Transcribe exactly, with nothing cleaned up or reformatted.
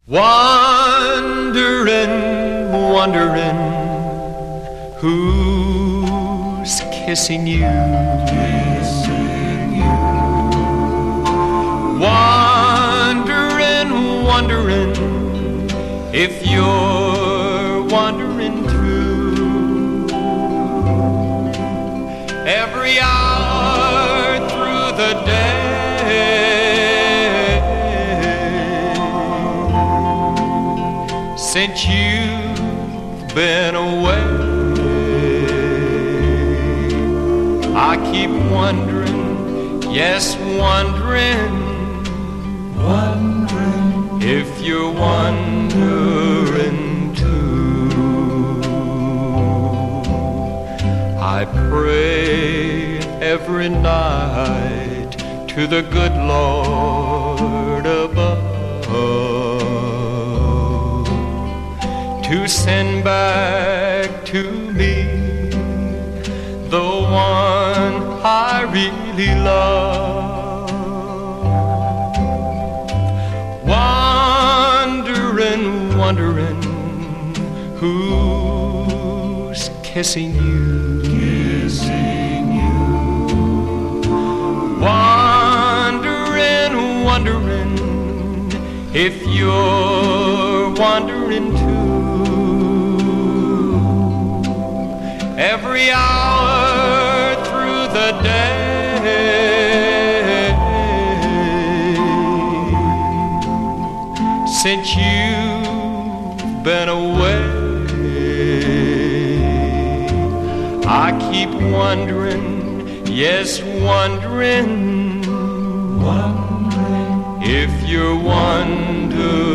Wonderin', wonderin', who's kissing you? Kissing you. Wonderin', wonderin', if you're wandering through every hour through the day. Since you've been away, I keep wondering, yes, wondering, wondering if you're wondering too. I pray every night to the good Lord above to send back to me the one I really love. Wondering, wondering, who's kissing you? Kissing you. Wondering, wondering, if you're wondering too. Every hour through the day, since you've been away, I keep wondering, yes, wondering, wondering if you're wondering.